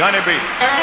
Johnny B.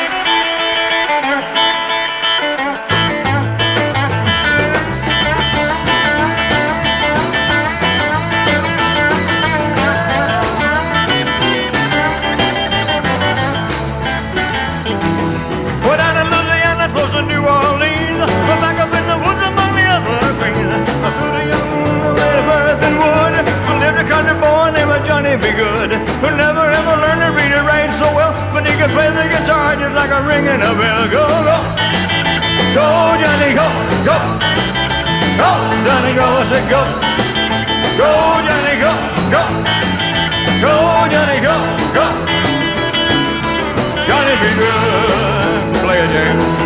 We're down in Louisiana, close to New Orleans. We're back up in the woods among the evergreens. I saw the young lady birth and wood. Who lived a country boy named Johnny B. Good, who never ever learned to read and write so well, but he could play the guitar just like a ringing a bell. Go, go, go, Johnny, go, go, go, Johnny, go. I said go, go, Johnny, go, go, go, Johnny, go, go. Johnny B. Good, play a jam.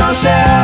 yourself.